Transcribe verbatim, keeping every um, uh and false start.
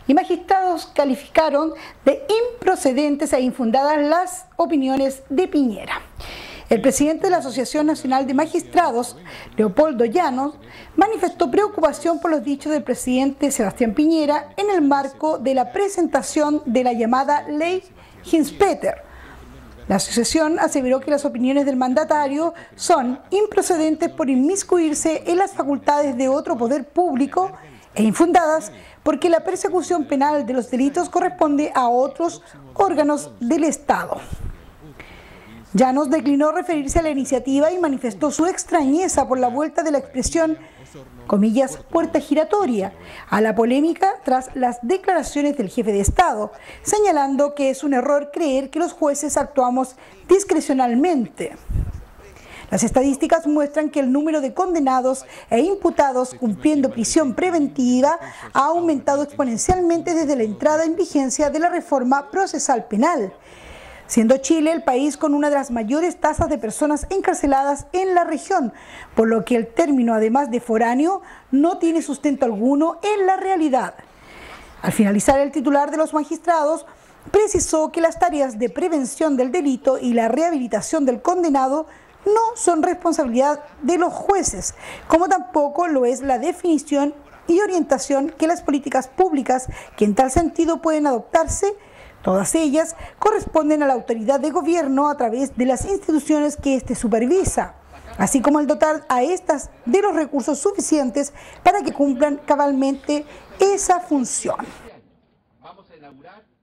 y magistrados calificaron de improcedentes e infundadas las opiniones de Piñera. El presidente de la Asociación Nacional de Magistrados, Leopoldo Llanos, manifestó preocupación por los dichos del presidente Sebastián Piñera en el marco de la presentación de la llamada Ley Hinspeter. La asociación aseveró que las opiniones del mandatario son improcedentes por inmiscuirse en las facultades de otro poder público e infundadas porque la persecución penal de los delitos corresponde a otros órganos del Estado. Llanos declinó referirse a la iniciativa y manifestó su extrañeza por la vuelta de la expresión, comillas, puerta giratoria, a la polémica tras las declaraciones del jefe de Estado, señalando que es un error creer que los jueces actuamos discrecionalmente. Las estadísticas muestran que el número de condenados e imputados cumpliendo prisión preventiva ha aumentado exponencialmente desde la entrada en vigencia de la reforma procesal penal, siendo Chile el país con una de las mayores tasas de personas encarceladas en la región, por lo que el término, además de foráneo, no tiene sustento alguno en la realidad. Al finalizar, el titular de los magistrados precisó que las tareas de prevención del delito y la rehabilitación del condenado no son responsabilidad de los jueces, como tampoco lo es la definición y orientación que las políticas públicas que en tal sentido pueden adoptarse. Todas ellas corresponden a la autoridad de gobierno a través de las instituciones que éste supervisa, así como el dotar a estas de los recursos suficientes para que cumplan cabalmente esa función. Vamos a inaugurar